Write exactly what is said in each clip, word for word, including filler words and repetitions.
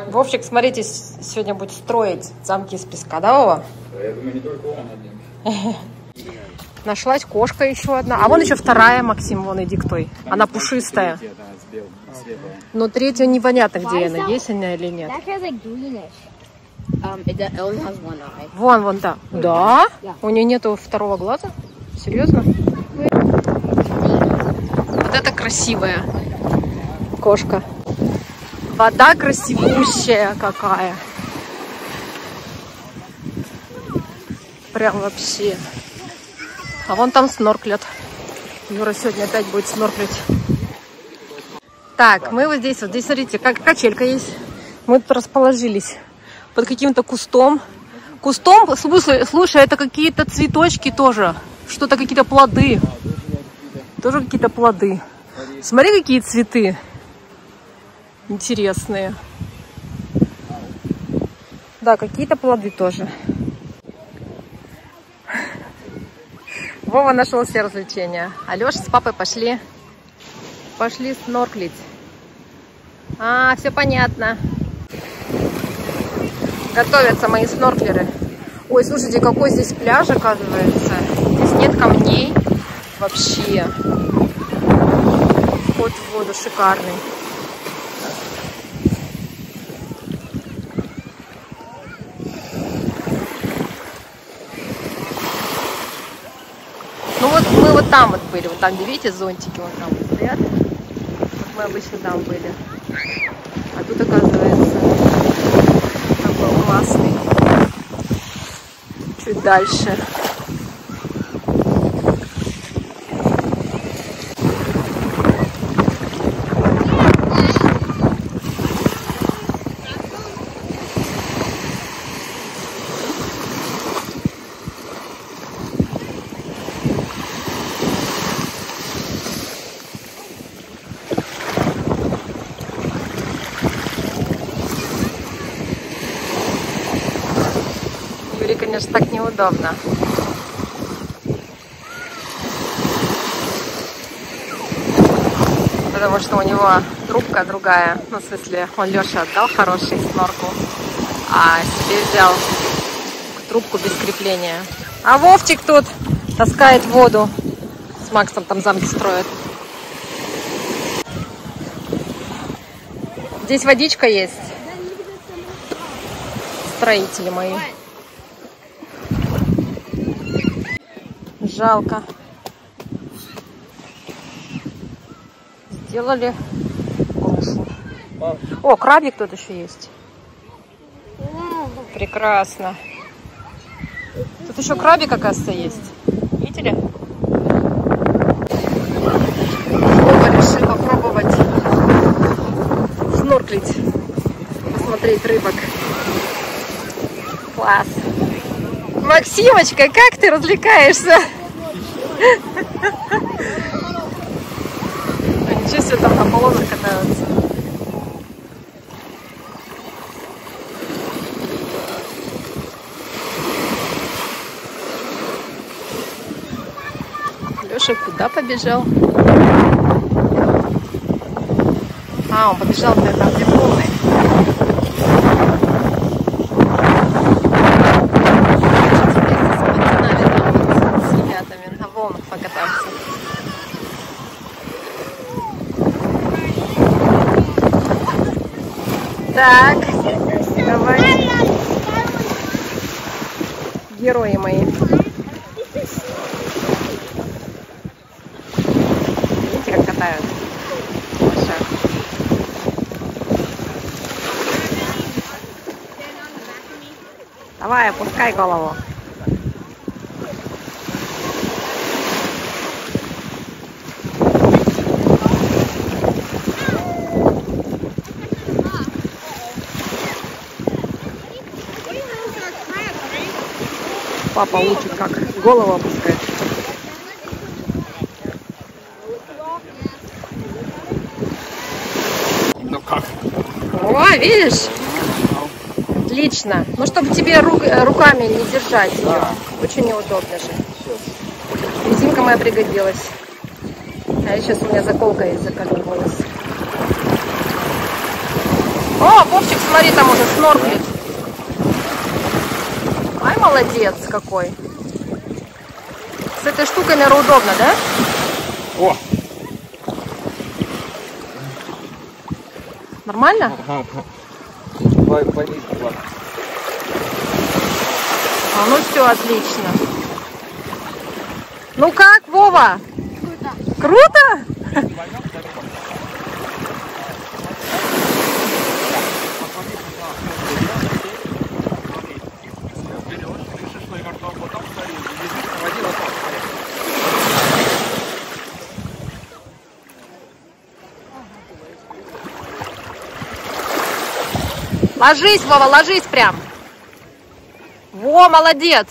Вовчик, смотрите, сегодня будет строить замки из песка, да, Вова? Я думаю, не только он один. Нашлась кошка еще одна. А вон еще вторая, Максим, вон иди к той. Она пушистая. Но третья непонятно, где она, есть она или нет. Вон, вон, да. Да? У нее нету второго глаза? Серьезно? Вот это красивая кошка. Вода красивущая какая. Прям вообще. А вон там снорклят. Юра сегодня опять будет снорклить. Так, мы вот здесь, вот здесь, смотрите, как качелька есть. Мы тут расположились под каким-то кустом. Кустом, слушай, слушай, это какие-то цветочки тоже. Что-то, какие-то плоды. Тоже какие-то плоды. Смотри, какие цветы. Интересные. Да, какие-то плоды тоже. Вова нашел все развлечения. Алеша с папой пошли. Пошли снорклить. А, все понятно. Готовятся мои снорклеры. Ой, слушайте, какой здесь пляж, оказывается. Здесь нет камней. Вообще. Вход в воду шикарный. Ну вот мы вот там вот были. Вот там, где видите, зонтики вот там вот стоят. Вот мы обычно там были. А тут, оказывается, такой классный. Чуть дальше. Конечно, так неудобно. Потому что у него трубка другая. Ну, в смысле, он Леша отдал хороший сноркл, а себе взял трубку без крепления. А Вовчик тут таскает воду. С Максом там замки строят. Здесь водичка есть. Строители мои. Жалко. Сделали грушу. О, крабик тут еще есть. Прекрасно. Тут еще крабик, оказывается, есть. Видели? Оба решили попробовать снорклить. Посмотреть рыбок. Класс. Максимочка, как ты развлекаешься? Ничего себе, там на полозах катаются. Леша куда побежал? А, он побежал там, где полный. Покататься. Так, давай. Герои мои. Видите, как катают? Давай, опускай голову. Папа учит, как голову опускать. Ну как? О, видишь? Отлично. Ну, чтобы тебе рук, руками не держать ее. Да. Очень неудобно же. Резинка моя пригодилась. А сейчас у меня заколка есть за каждый волос. О, Вовчик, смотри, там уже снорклит. Ай, молодец какой. С этой штукой, наверное, удобно, да? О! Нормально? Ага. Давай, повис, ладно. А, ну все, отлично. Ну как, Вова? Круто. Круто? Ложись, Вова, ложись прям. Во, молодец.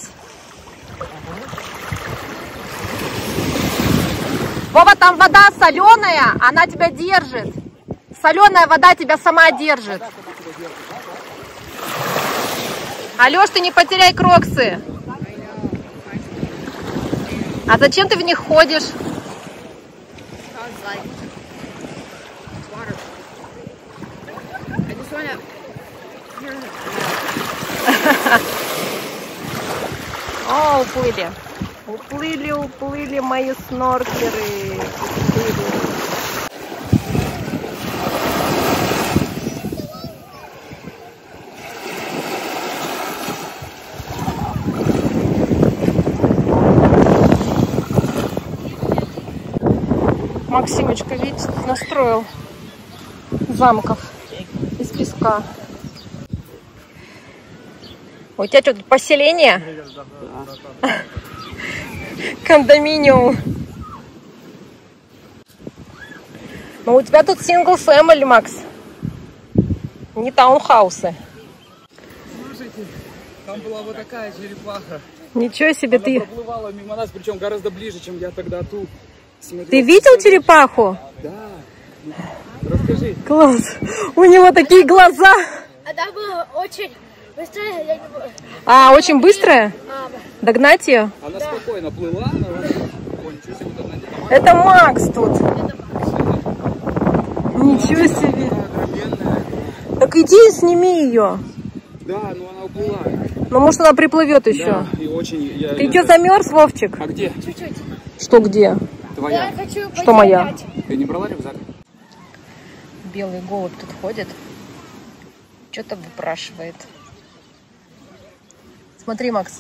Вова, там вода соленая, она тебя держит. Соленая вода тебя сама держит. Алёш, ты не потеряй кроксы. А зачем ты в них ходишь? О, уплыли. Уплыли, уплыли мои снорклеры. Уплыли. Максимочка, видите, настроил замков из песка. У тебя что, тут поселение? Кондоминиум. Ну, у тебя тут сингл фэмили, Макс. Не таунхаусы. Слушайте, там была вот такая черепаха. Ничего себе. Она ты... проплывала мимо нас, причем гораздо ближе, чем я тогда тут смотрел. Ты видел черепаху? Да. Расскажи. Класс. У него такие глаза. Она была очень быстрая. Я не... А, очень быстрая? А, Догнать ее? Она да. спокойно плыла. Она... Ой, ничего себе, вот она... Это Макс тут. это Макс. Ничего себе. Огроменная. Так иди и сними ее. Да, но она уплыла. Ну, может, она приплывет еще. Да, и очень... Я, Ты я... что, замерз, Вовчик? А где? Чуть-чуть. Что где? Твоя. Я хочу Что моя? Ты не брала рюкзак? Белый голубь тут ходит. Что-то выпрашивает. Смотри, Макс.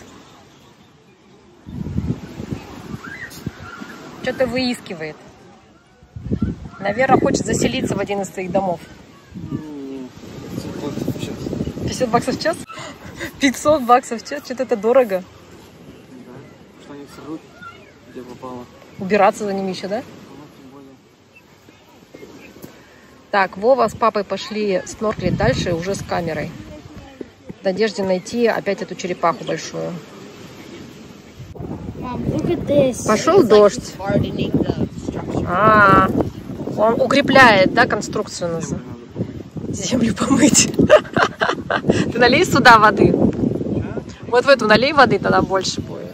Что-то выискивает. Наверное, хочет заселиться в один из твоих домов. пятьсот баксов в час? пятьсот баксов в час? Что-то это дорого. Да. Что они срут, где попало. Убираться за ними еще, да? Так, Вова с папой пошли снорклить дальше уже с камерой. В надежде найти опять эту черепаху большую. Пошел дождь. А, он укрепляет, да, конструкцию назад. Землю помыть. Ты налей сюда воды. Вот в эту налей воды, тогда больше будет.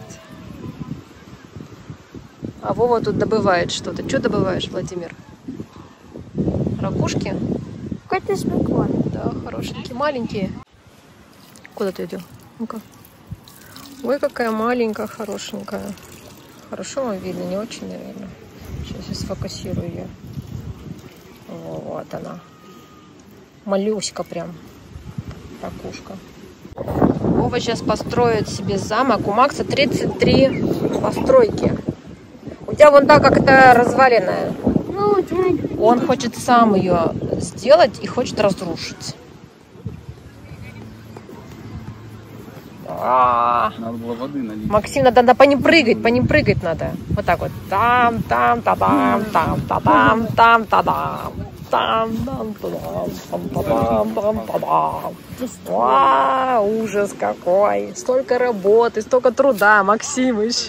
А Вова тут добывает что-то. Что добываешь, Владимир? Ракушки? Какой-то спекон. Да, хорошенькие, маленькие. Куда ты идешь? Ну-ка. Ой, какая маленькая, хорошенькая. Хорошо вам видно, не очень, наверное. Сейчас я сфокусирую ее. Вот она. Малюська прям. Ракушка. Вова сейчас построит себе замок. У Макса тридцать три постройки. У тебя вон так как-то разваленная. Ну, дядя. Он хочет сам ее сделать и хочет разрушить. А-а-а. Надо было воды налить. Максим, надо, надо по ним прыгать, по ним прыгать надо. Вот так вот. Там, там, та-дам, там, та-дам, там, та-дам. Там, там, та-дам, там, та-дам, там, та-дам. Вау, ужас какой. Столько работы, столько труда, Максимыч.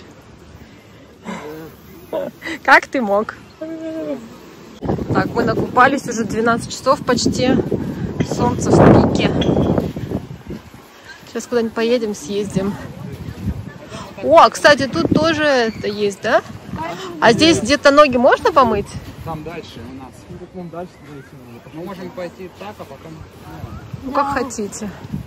Как ты мог? Так, мы накупались уже двенадцать часов почти. Солнце в пике. Сейчас куда-нибудь поедем, съездим. О, кстати, тут тоже это есть, да? А здесь где-то ноги можно помыть? Там дальше у нас. вон дальше туда идти надо. Мы можем пойти так, а потом... Ну, как хотите.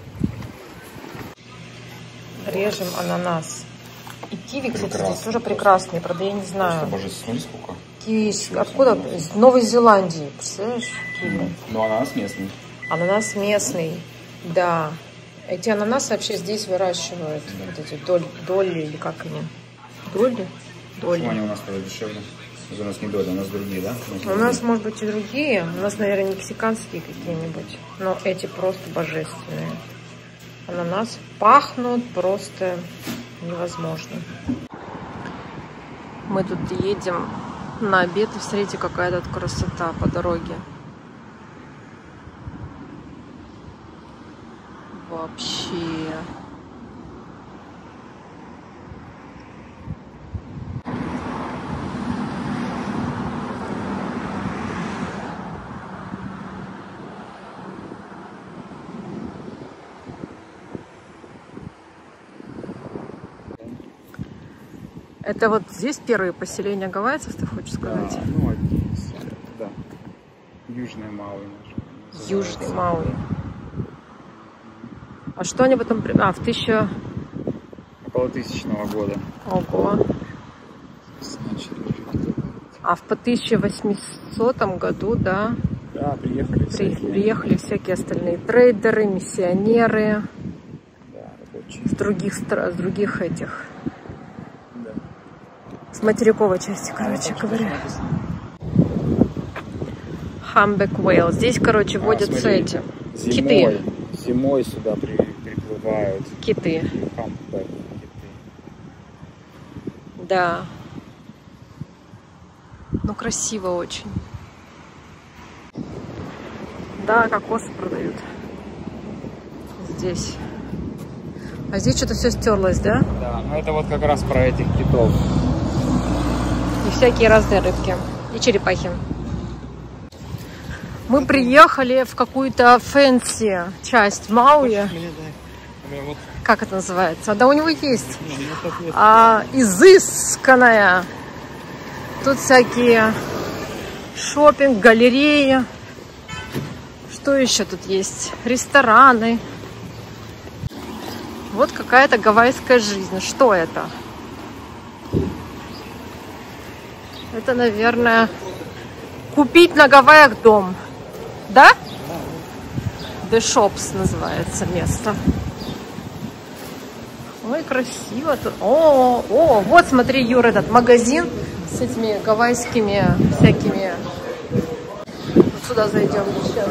Режем ананас. И киви, кстати, Прекрасно. здесь тоже прекрасные, правда, я не знаю. Боже, смотри сколько. Киви из- откуда? Из Новой Зеландии, представляешь? Киви. Ну, ананас местный. Ананас местный, да. Эти ананасы вообще здесь выращивают. Вот эти доли, доли или как они? Доли? Доли. Почему они у нас тогда дешевле? У нас не доли, у нас другие, да? У нас, может быть, и другие. У нас, наверное, мексиканские какие-нибудь. Но эти просто божественные. Ананас пахнут просто невозможно. Мы тут едем на обед, и смотрите, какая тут красота по дороге. Вообще. Это вот здесь первые поселения гавайцев, ты хочешь сказать? Да, ну, здесь, да. Южная Мауи. Южный Мауи. А что они потом... при- А, в тысячу... Около тысячного года. Ого. Начали. А в по тысяча восьмисотом году, да, Да, приехали при- всякие. приехали всякие остальные трейдеры, миссионеры Да, рабочие. с других, стра- с других этих... Да. С материковой части, короче А, говоря. написано. Humpback whale. Здесь, короче, А, водятся смотри, эти Зимой, киты. зимой сюда при, приплывают Киты. хамбэк, киты. Да. Ну, красиво очень. Да, кокосы продают. Здесь. А здесь что-то все стерлось, да? Да, ну это вот как раз про этих китов. И всякие разные рыбки. И черепахи. Мы приехали в какую-то фэнси часть Мауи. Вот. Как это называется? Да, у него есть. А, изысканная. Тут всякие шопинг, галереи. Что еще тут есть? Рестораны. Вот какая-то гавайская жизнь. Что это? Это, наверное, купить на Гавайях дом. Да? The Shops называется место. Ой, красиво тут. О, о, вот смотри, Юр, этот магазин с этими гавайскими всякими. Вот сюда зайдем сейчас.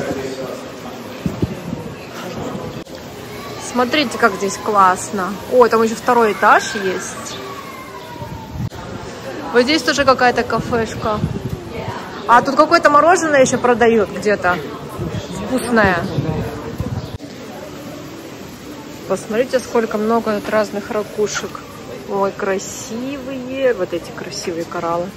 Смотрите, как здесь классно. О, там еще второй этаж есть. Вот здесь тоже какая-то кафешка. А тут какое-то мороженое еще продают где-то. Вкусное. Посмотрите, сколько много тут разных ракушек. Ой, красивые. Вот эти красивые кораллы.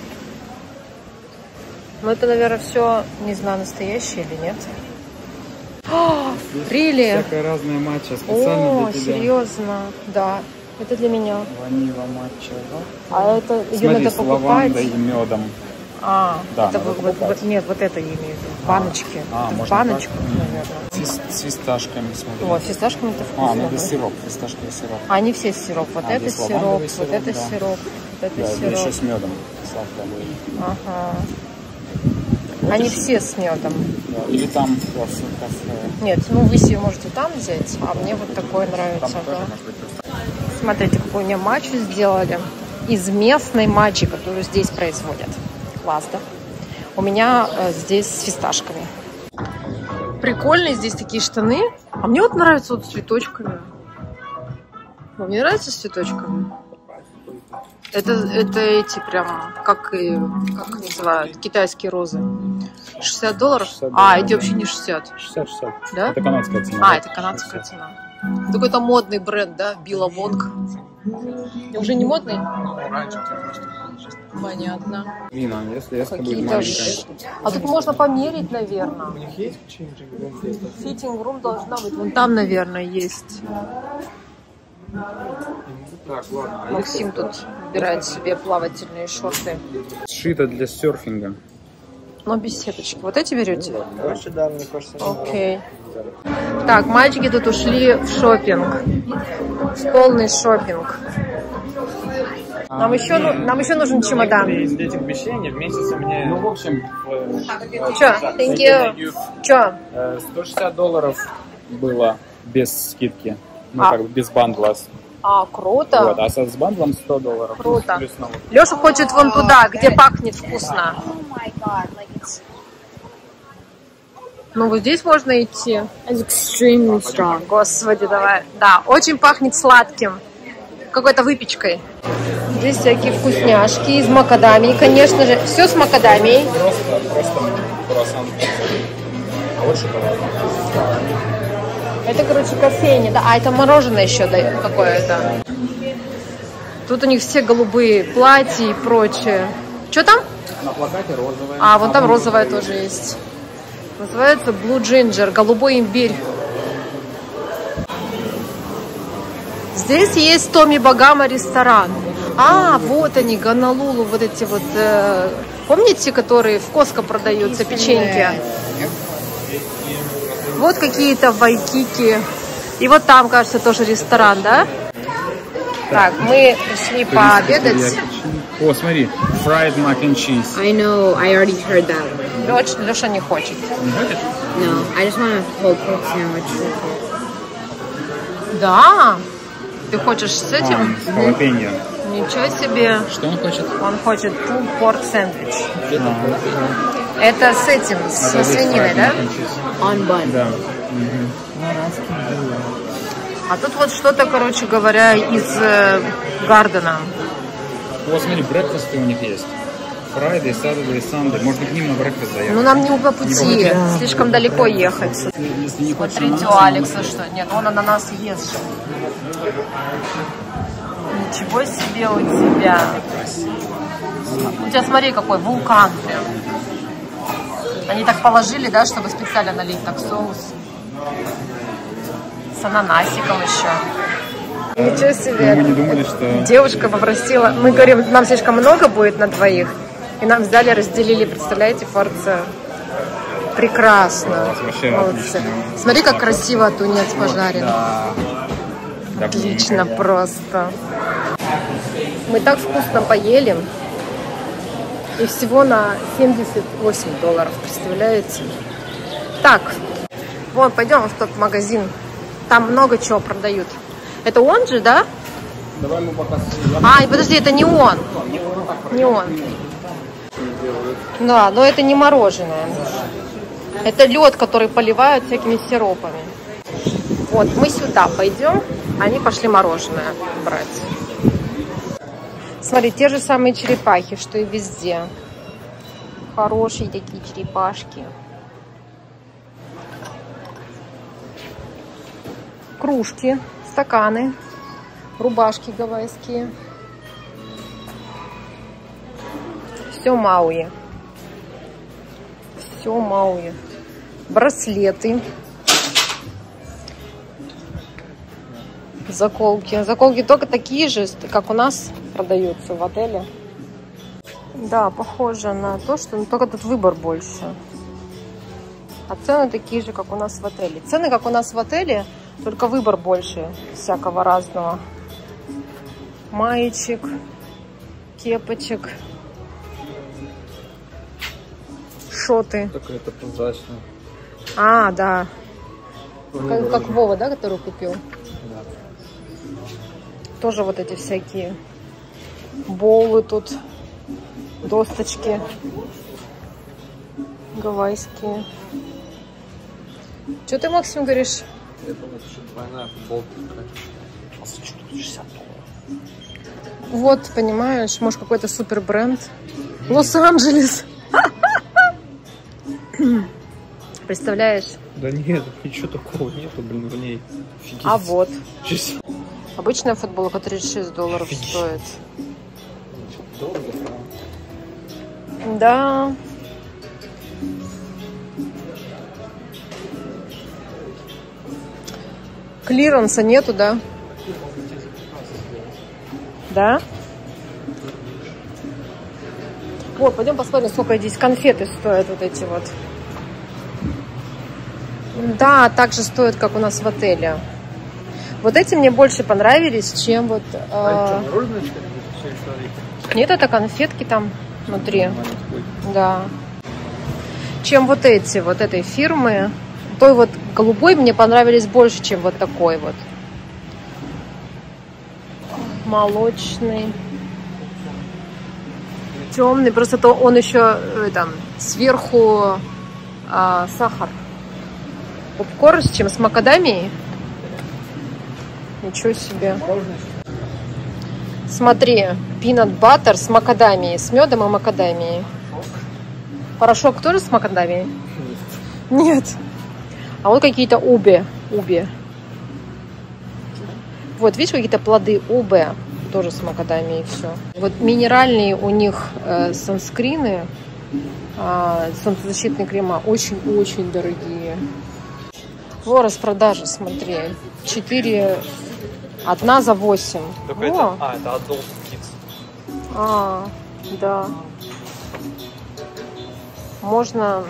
Ну, это, наверное, все, не знаю, настоящее или нет. О, really? Всякая разная матча специально О, для тебя. серьезно? Да, это для меня. Ванила матча, да? А это ее Смотри, надо с покупать? лавандой и медом. А, Да, это надо вот, вот, покупать. вот- нет, вот это я имею в виду. Баночки. А, Это можно баночку, так? наверное. С, с фисташками, смотри. О, фисташками это вкусно. А, ну это да? сироп, фисташковый сироп. Они все сироп. Вот А, это здесь сироп, лавандовый вот сироп, это да. сироп, вот это Да, это сироп. еще с медом. Сахар. Ага. Они все с медом. Да. Или там кафе. кафе. Нет, ну вы себе можете там взять, а мне вот такое Там нравится. тоже Да. может быть просто. Смотрите, какую мне матчу сделали из местной матчи, которую здесь производят. Класс, да? У меня э, здесь с фисташками. Прикольные здесь такие штаны. А мне вот нравится вот с цветочками. Вам не нравится с цветочками? Это, это эти прям, как, и, как называют, китайские розы. шестьдесят долларов? шестьдесят А, долларов, эти да. вообще не шестьдесят. шестьдесят шестьдесят. Да? Это канадская цена. А, да? это канадская шестьдесят. цена. Какой-то модный бренд, да? Billabong. Уже не модный? Понятно. Вина, если я с тобой Какие-то... маленькая. ж- А тут можно померить, наверное. Фитинг-рум должна быть. Вон там, наверное, есть. Так, ладно. Максим тут выбирает себе плавательные шорты. Сшито для серфинга. Но без сеточки. Вот эти берете? Короче, да, мне кажется. Окей. Так, мальчики тут ушли в шопинг. В полный шопинг. Нам еще, ну, нам еще нужен чемодан. Из этих вещей в месяц у меня... Ну, в общем... Че? Thank you. Че? сто шестьдесят долларов было без скидки. Ну, А. как бы без бандла. А, круто. Вот, а с баллом сто долларов. Круто. Плюс налог. Леша хочет вон туда, где пахнет вкусно. Ну, вот здесь можно идти. It's extremely strong. Господи, давай. Да, очень пахнет сладким. Какой-то выпечкой. Здесь всякие вкусняшки из макадамии, конечно же. Все с макадамией. Просто, просто круассан. А вот шоколад. Это, короче, кофейня. Да, а это мороженое еще дает какое-то. Тут у них все голубые платья и прочее. Что там? На плакате розовое. А, вон там розовое тоже есть. Называется Blue Ginger, голубой имбирь. Здесь есть Томми Багама ресторан. А, вот они, Гонолулу, вот эти вот, э, помните, которые в Коско продаются, печеньки? Вот какие-то вайкики. И вот там, кажется, тоже ресторан, да? Так, мы пришли пообедать. О, смотри, fried mac and cheese. I know, I already heard that one. Леша, Леша не хочет. Не хочешь? No, I just want a whole pork sandwich. Да? Ты хочешь с этим? А, с халапеньо. Ничего себе. Что он хочет? Он хочет pulled pork sandwich. А, Это с этим, с это здесь свининой, fried да? mac and cheese. On bun. Да. А тут вот что-то, короче говоря, из э, Гардена. Вот смотри, брекфасты у них есть. Friday, Saturday, Sunday. Можно к ним на брекфаст заехать. Ну, нам не по пути, слишком далеко ехать. Если не хочешь Смотрите, у Алекса что? Нет, он ананас ест же. Ничего себе у тебя. У тебя, смотри, какой вулкан прям. Они так положили, да, чтобы специально налить так соус. С ананасиком еще. Ничего себе. Мы не думали, что... Девушка попросила, мы говорим, нам слишком много будет на двоих. И нам взяли, разделили, представляете, порцию. Прекрасно. Вообще Молодцы. отлично. Смотри, как красиво тунец пожарен. Да. Да, Отлично блин. просто. Мы так вкусно поели. И всего на семьдесят восемь долларов, представляете? Так, вон, пойдем в тот магазин. Там много чего продают. Это он же, да? Давай мы пока... А, и подожди, это не он. Не он. Да, но это не мороженое. Это лед, который поливают всякими сиропами. Вот, мы сюда пойдем. Они пошли мороженое брать. Смотри, те же самые черепахи, что и везде. Хорошие такие черепашки. Кружки, стаканы, рубашки гавайские. Все Мауи. Все Мауи. Браслеты. Заколки. Заколки только такие же, как у нас продаются в отеле. Да, похоже на то, что ну, только тут выбор больше. А цены такие же, как у нас в отеле. Цены, как у нас в отеле, только выбор больше всякого разного. Маечек, кепочек, шоты. Какая-то прозрачная. А, да. Как, как Вова, да, который купил? Да. Тоже вот эти всякие боулы тут, досточки гавайские. Что ты, Максим, говоришь? Я думаю, что двойная футболка такая. Вот, понимаешь, может какой-то супер бренд. Лос-Анджелес. Представляешь? Да нет, ничего такого нету, блин, в ней. Офигеть. А вот. Честно. Обычная футболка тридцать шесть долларов стоит. Дорого, Да. Клиренса нету, да? Да? Вот, пойдем посмотрим, сколько здесь конфеты стоят, вот эти вот. Да, так же стоят, как у нас в отеле. Вот эти мне больше понравились, чем вот... Э... Нет, это конфетки там внутри. Да. Чем вот эти, вот этой фирмы. Той вот голубой мне понравились больше, чем вот такой вот. Молочный. Темный, просто то он еще там сверху а, сахар. Попкорн с чем? С макадамией? Ничего себе. Смотри, пинат баттер с макадамией, с медом и макадамией. Порошок тоже с макадамией? Нет. А вот какие-то уби. Уби. Вот, видишь, какие-то плоды убе. Тоже с макадамией все. Вот минеральные у них э, санскрины, э, солнцезащитные крема очень-очень дорогие. Во, распродажа, смотри. Четыре, одна за восемь. Это, а, это Adult Kids. А, да. Можно...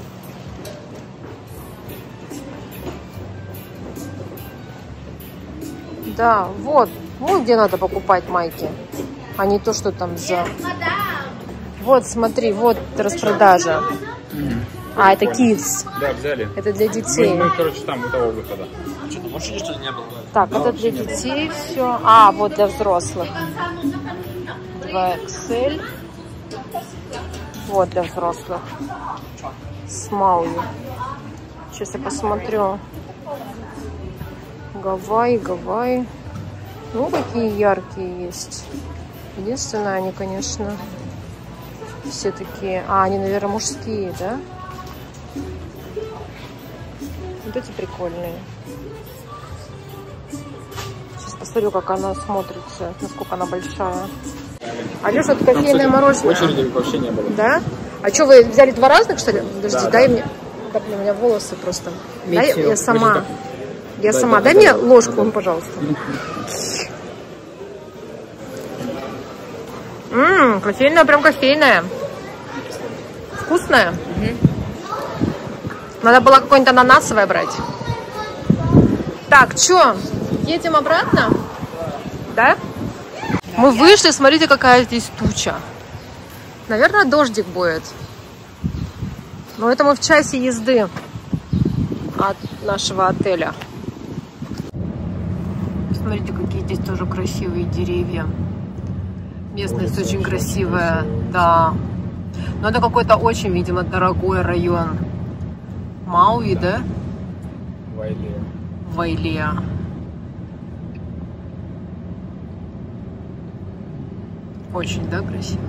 Да, вот. Вот где надо покупать майки, а не то, что там за... Вот, смотри, вот распродажа. Угу. А, это kids. Да, взяли. Это для детей. Мы, мы короче, там у того выхода. Что-то больше что-то не было. Так, это для детей все. А, вот для взрослых. два икс эль. Вот для взрослых. Смауи. Сейчас я посмотрю. Гавайи, Гавайи. Ну, какие яркие есть. Единственное, они, конечно, все такие... А, они, наверное, мужские, да? Вот эти прикольные. Сейчас посмотрю, как она смотрится, насколько она большая. Алёша, это кофейное мороженое. Очереди вообще не было. Да? А что, вы взяли два разных, что ли? Подожди, да, дай да. мне... Да, блин, у меня волосы просто. Дай, я сама. Я дай, сама. Дай, дай, дай мне дай, ложку, дай. пожалуйста. Ммм, кофейная, прям кофейная. Вкусная. Угу. Надо было какое-нибудь ананасовое брать. Так, что, едем обратно? Да? Мы вышли, смотрите, какая здесь туча. Наверное, дождик будет. Но это мы в часе езды от нашего отеля. Смотрите, какие здесь тоже красивые деревья. Местность очень красивая, да. Но это какой-то очень, видимо, дорогой район. Мауи, да? Вайлея. Вайлея. Очень, да, красиво?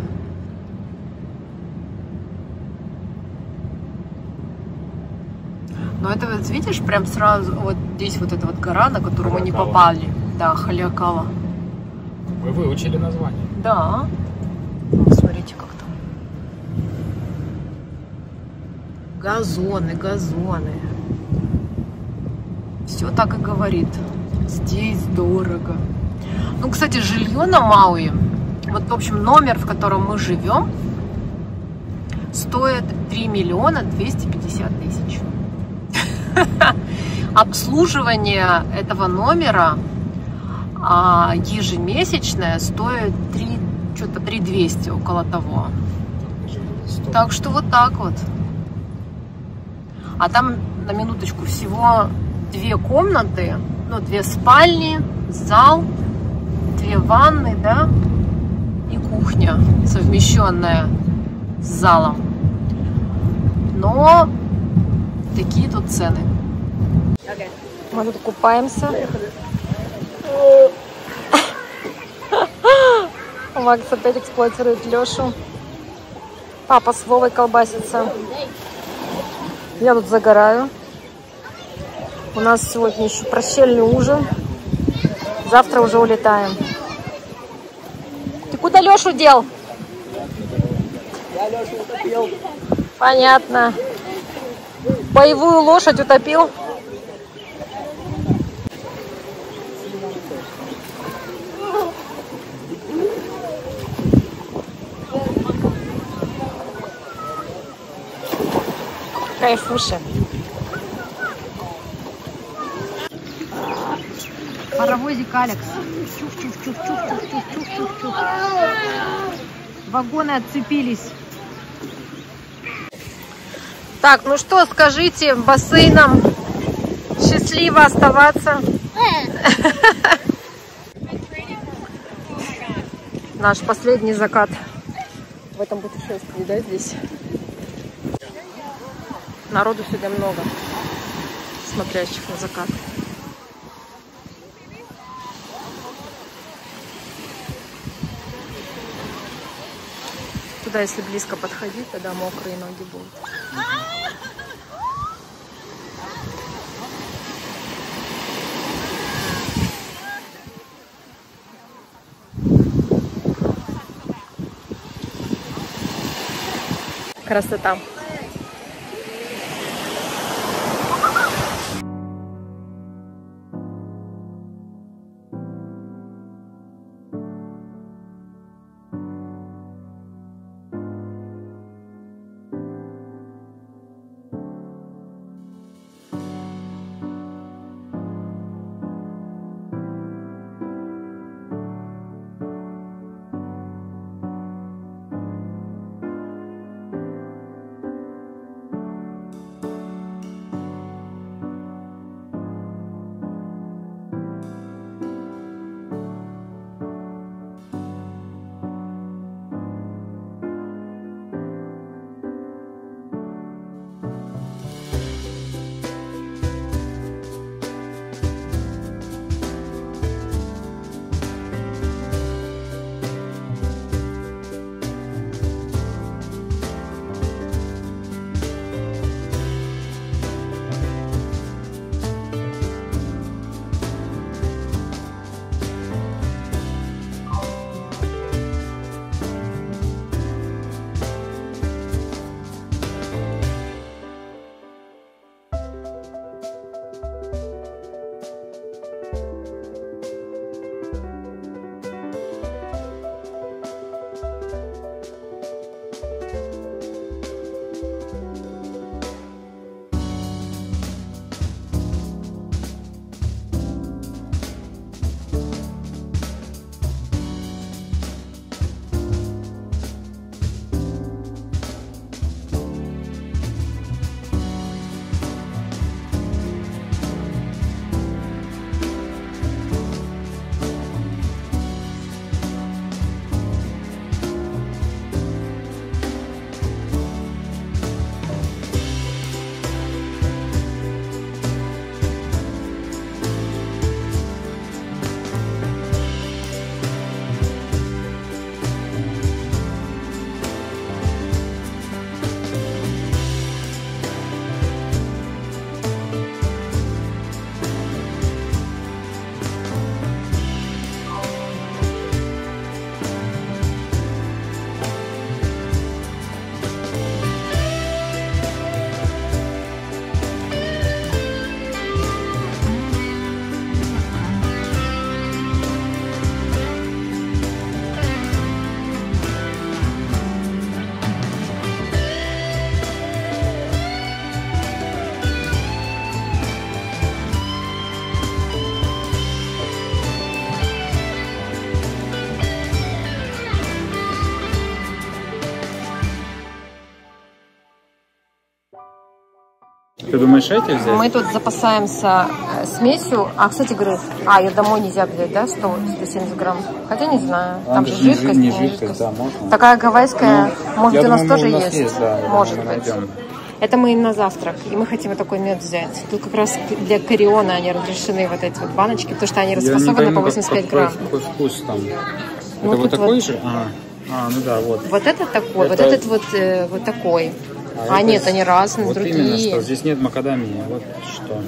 Но это вот, видишь, прям сразу, вот здесь вот эта вот гора, на которую мы не попали. Да, Халиакава. Вы выучили название? Да. Вот, смотрите, как там. Газоны, газоны. Все так и говорит. Здесь дорого. Ну, кстати, жилье на Мауи, вот, в общем, номер, в котором мы живем, стоит три миллиона двести пятьдесят тысяч. Обслуживание этого номера а, ежемесячное стоит три, что-то три двести, около того. Так что вот так вот. А там, на минуточку, всего две комнаты, ну, две спальни, зал, две ванны, да, и кухня, совмещенная с залом. Но такие тут цены. Okay. Мы тут купаемся. Макс опять эксплуатирует Лешу. Папа с Вовой колбасится. Я тут загораю. У нас сегодня еще прощальный ужин. Завтра уже улетаем. Ты куда Лешу дел? Я Лешу утопил. Понятно. Боевую лошадь утопил. Кайфуши. Паровозик Алекс. Чух-чух-чух-чух-чух-чух-чух-чух. Вагоны отцепились. Так, ну что, скажите бассейнам счастливо оставаться. Наш последний закат в этом путешествии, да, здесь? Народу сегодня много, смотрящих на закат. Туда, если близко подходить, тогда мокрые ноги будут. Красота. Ты думаешь, эти взять? Мы тут запасаемся э, смесью. А, кстати, говорю, а, ее домой нельзя взять, да, сто семьдесят грамм? Хотя не знаю, там, там же жидкость, не, не жидкость. жидкость, да, можно. Такая гавайская, ну, может, у нас думаю, тоже у нас есть? есть, да, может мы быть. найдем. Это мы на завтрак, и мы хотим вот такой мед взять. Тут как раз для кориона они разрешены, вот эти вот баночки, потому что они расфасованы по восемьдесят пять грамм. Какой вкус там? Ну, это вот такой вот... же? А, а, ну да, вот. Вот этот такой, это... вот этот вот, э, вот такой. А, а нет, они разные, вот другие. Именно, что здесь нет макадамии, вот что.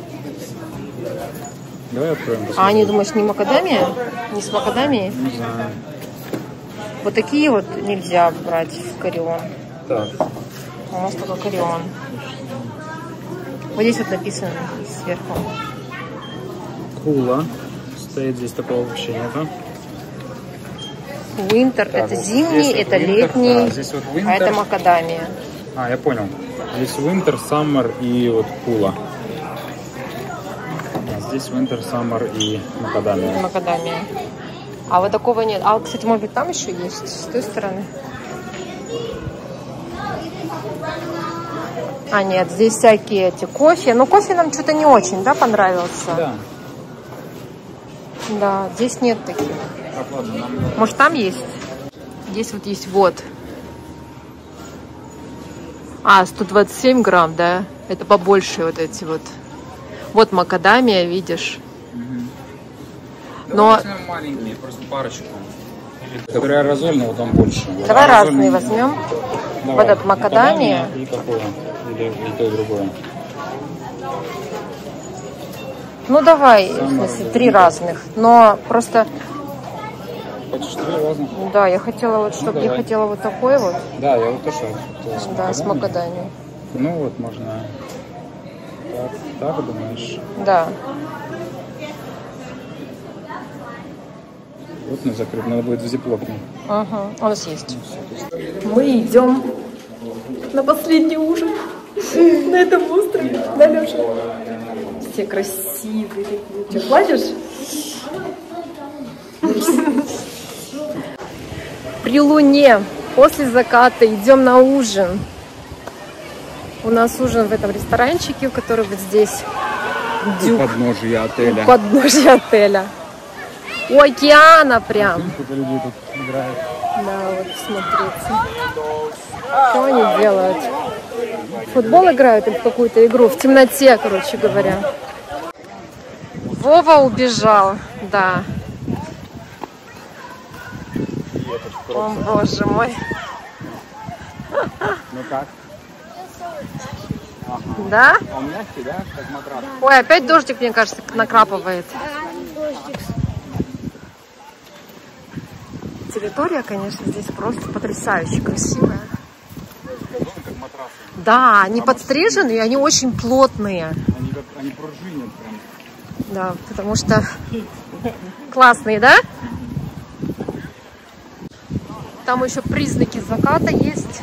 Давай откроем. Посмотрим. А они, думаешь, не макадамия? Не с макадамией? Не знаю. Вот такие вот нельзя брать в корион. Так. У нас только корион. Вот здесь вот написано сверху. Кула. Стоит здесь, такого вообще нету. Winter, так, это вот зимний, вот это winter, летний, да, здесь вот winter. А это макадамия. А, я понял. Здесь Winter, Summer и вот Pula. А здесь Winter, Summer и Макадамия. Макадамия. А вот такого нет. А, кстати, может быть, там еще есть, с той стороны. А, нет, здесь всякие эти кофе. Но кофе нам что-то не очень, да, понравился? Да. Да, здесь нет таких. Так, ладно, нам... Может, там есть? Здесь вот есть вот. А, сто двадцать семь грамм, да? Это побольше вот эти вот. Вот макадамия, видишь? Угу. Но... Возьмем маленькие, просто парочку. Который аэрозольный, вот он больше. Давай аэрозольный... разные возьмем. Давай. Вот этот макадамия. И какое? Или и то, и другое. Ну давай, в смысле, три разных. Но просто... Хочешь три разных? Да, я хотела вот, чтобы Ну, я хотела вот такой вот. Да, я вот тоже хотела с Да, с макадамией. Ну вот, можно... Так, так думаешь? Да. Вот на закрыт, надо будет в зиплокне. Ага, у нас есть. Мы идем на последний ужин на этом острове. Да, Леша? Все красивые такие. Что, плачешь? При луне, после заката идем на ужин. У нас ужин в этом ресторанчике, который вот здесь. У подножия отеля. У подножия отеля. У океана прям. Сколько людей тут играет. Да, вот смотрите. Что они делают? В футбол играют или в какую-то игру? В темноте, короче говоря. Вова убежал, да. О, боже мой. Ну как? Ага. Да? А он мягкий, да? Как матрас. Ой, опять дождик, мне кажется, накрапывает. Территория, конечно, здесь просто потрясающе красивая. Как матрасы. Да, они подстрижены, и они очень плотные. Они, как, они пружинят прям. Да, потому что классные, да? Там еще признаки заката есть.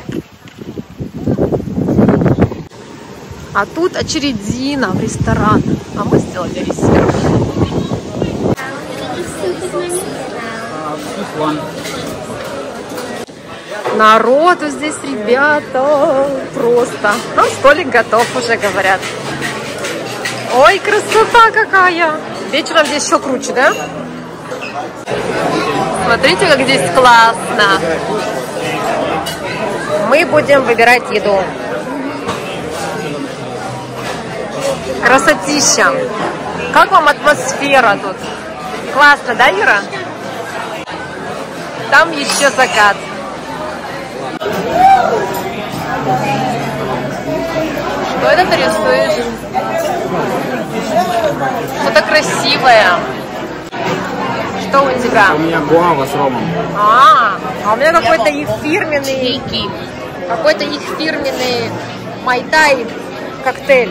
А тут очередина в ресторан. А мы сделали резерв. Народу здесь, ребята, просто. Ну, столик готов уже, говорят. Ой, красота какая! Вечером здесь еще круче, да? Смотрите, как здесь классно. Мы будем выбирать еду. Красотища. Как вам атмосфера тут? Классно, да, Ира? Там еще закат. Что это ты рисуешь? Что-то красивое. Что у тебя? У меня гуава с ромом. А, а у меня какой-то их фирменный, какой-то их фирменный майтай коктейль.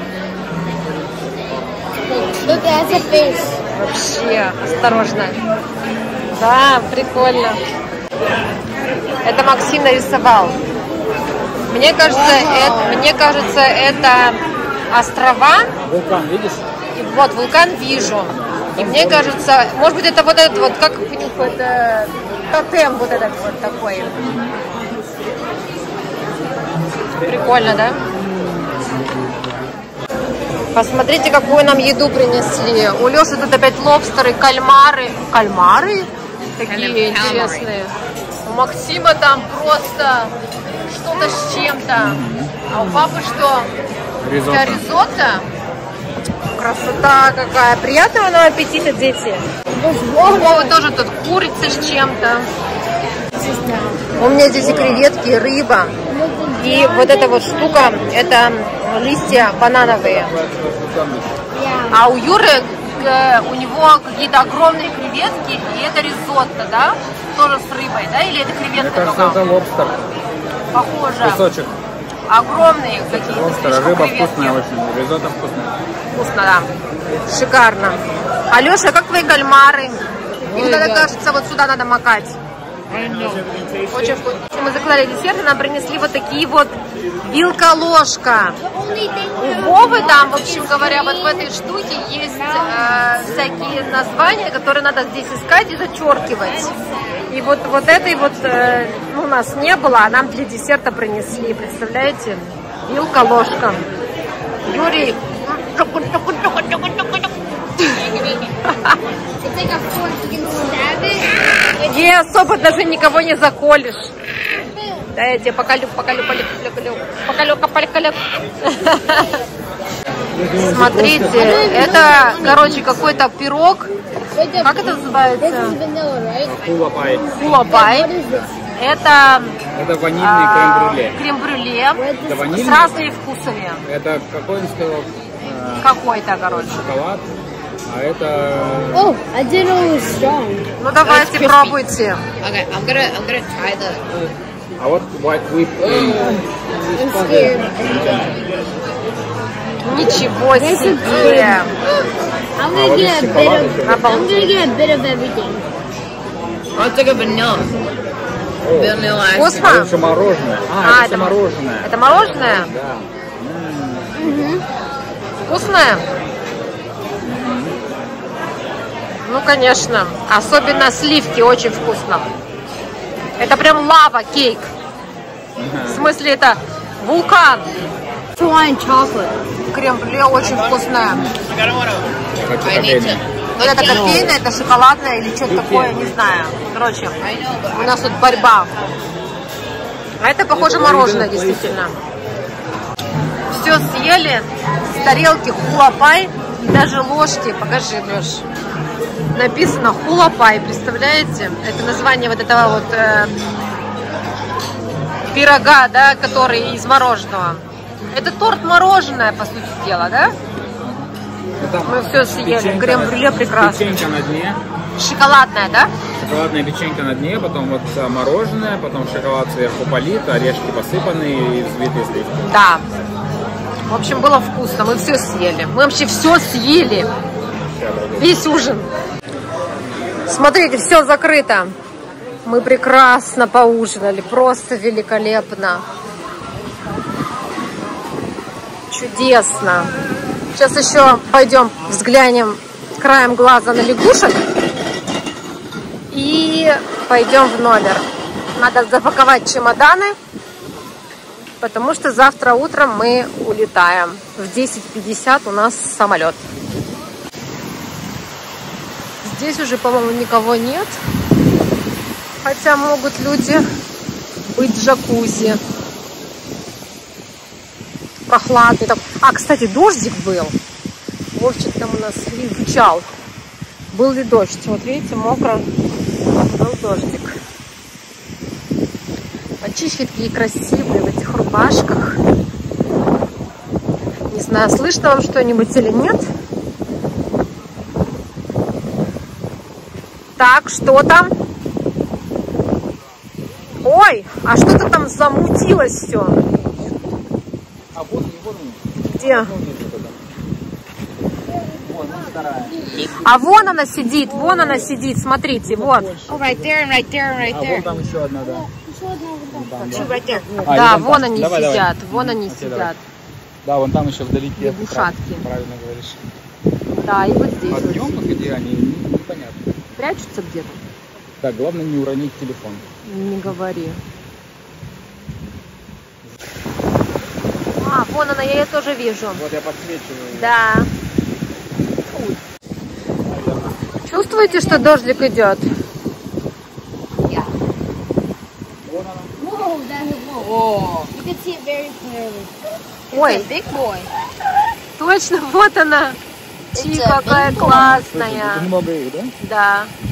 Look at the face. Вообще, осторожно. Да, прикольно. Это Максим нарисовал. Мне кажется, это, мне кажется, это острова. Вулкан, видишь? И вот вулкан вижу. И мне кажется, может быть, это вот этот вот, как у них вот э, тотем вот этот вот такой. Прикольно, да? Посмотрите, какую нам еду принесли. У Леши тут опять лобстеры, кальмары. Кальмары? Такие интересные. У Максима там просто что-то с чем-то. А у папы что? Ризотто. У тебя ризотто? Красота какая. Приятного нам аппетита, дети. У Вовы тоже тут курица с чем-то. У меня здесь и креветки, и рыба. И вот эта вот штука, это листья банановые. А у Юры, у него какие-то огромные креветки, и это ризотто, да? Тоже с рыбой, да? Или это креветка? Мне кажется, только? это лобстер. Похоже. Кусочек. Огромные какие-то. Лобстер, слишком рыба креветки. вкусная очень. Ризотто вкусная. Вкусно, да. Шикарно. Алеша, как твои кальмары? Их тогда, кажется, вот сюда надо макать. Очень вкусно. Мы заказали десерт, и нам принесли вот такие вот Вилка-ложка. У Вовы там, в общем говоря, вот в этой штуке есть э, всякие названия, которые надо здесь искать и зачеркивать. И вот, вот этой вот э, ну, у нас не было, а нам для десерта принесли. Представляете? Вилка-ложка. Юрий. Не особо даже никого не заколешь. Да, я тебе поколю, поколю, поколю, поколю, поколю, поколю. Смотрите, это, короче, какой-то пирог. Как это называется? Хулапай. Хулапай. Это, Это ванильный а, крем-брюле. крем-брюле Это с ванильный? разными вкусами. Это какой он сказал? э, Какой-то, короче. Шоколад. А это... Oh, I didn't know it was strong. Ну давайте, пробуйте. Okay, I'm gonna I'm gonna try the. А вот white whipped cream. I'm scared. Ничего себе. I'm А gonna вот get a из bit шоколада of. еще. I'm gonna get a bit of everything. I'll take a vanilla. О, Vanilla ice cream. а Вкусно? это мороженое. А, А, это, это мороженое. Это мороженое? Да. Вкусное? Ну, конечно. Особенно сливки очень вкусно. Это прям лава кейк. В смысле, это вулкан. Hawaiian chocolate. Крем-брюле очень вкусное. Хочу кофейное. Вот это кофейное, это шоколадное или что-то такое, не знаю. Короче, у нас тут борьба. А это, похоже, мороженое, действительно. Все съели с тарелки хулапай, и даже ложки. Покажи, Леш. Написано хулапай, представляете? Это название вот этого вот э, пирога, да, который из мороженого. Это торт мороженое, по сути дела, да? Мы все съели. Крем-брюле прекрасный. Печенька на дне. Шоколадная, да? Шоколадная печенька на дне, потом вот а, мороженое, потом шоколад сверху полит, орешки посыпанные и взбитые сливки. Да. В общем, было вкусно. Мы все съели. Мы вообще все съели. Весь ужин. Смотрите, все закрыто. Мы прекрасно поужинали. Просто великолепно. Чудесно. Сейчас еще пойдем взглянем краем глаза на лягушек. И пойдем в номер. Надо запаковать чемоданы, потому что завтра утром мы улетаем. В десять пятьдесят у нас самолет. Здесь уже, по-моему, никого нет. Хотя могут люди быть в джакузи. Прохладный. А, кстати, дождик был. Вовчик там у нас изучал. Был ли дождь? Вот видите, мокро. Был дождик. Мальчишки такие красивые в этих рубашках. Не знаю, слышно вам что-нибудь или нет. Так, что там? Ой, а что-то там замутилось все. А вот, вот Где? А вон она сидит, вон она сидит, смотрите, вот. Oh, right there and right there and right А there. вон там еще одна, да. Two right there. А, Да, или вон там. они Давай, давай. сидят, вон они Окей, давай. сидят. Да, вон там еще вдалеке. Лягушатки. Правильно, правильно говоришь. Да, и вот здесь А вот днем, сидят. где они, не- непонятно. Прячутся где-то? Так, главное не уронить телефон. Не говори. А, вон она, я ее тоже вижу. Вот я подсвечиваю. Да. Чувствуете, что дождик идет? Whoa, that's a whoa. You can see it very clearly. Ой, Big boy. точно, вот она. Чи, It's a какая big boy. классная. Много их, да? Да.